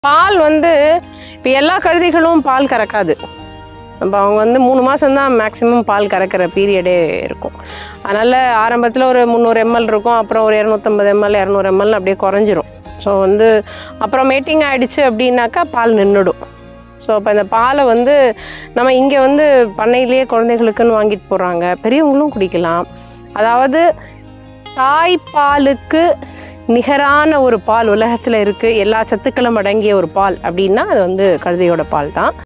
பால் வந்து இப்போ எல்லா கழுதைகளும் பால் கறக்காது. நம்ம அவங்க வந்து 3 மாதம் தான் மேக்ஸிமம் பால் கறக்கிற பீரியடே இருக்கும். அதனால் ஆரம்பத்தில் ஒரு 300 ml இருக்கும், அப்புறம் ஒரு 250 ml 200 ml அப்படியே குறைஞ்சிரும். ஸோ வந்து அப்புறம் மேட்டிங் ஆகிடுச்சு அப்படின்னாக்கா பால் நின்றுடும். ஸோ அப்போ இந்த பாலை வந்து நம்ம இங்கே வந்து பண்ணையிலேயே குழந்தைகளுக்குன்னு வாங்கிட்டு போகிறாங்க, பெரியவங்களும் குடிக்கலாம். அதாவது தாய்ப்பாலுக்கு நிகரான ஒரு பால் உலகத்தில் இருக்குது, எல்லா சத்துக்களும் அடங்கிய ஒரு பால் அப்படின்னா அது வந்து கழுதையோட பால் தான்.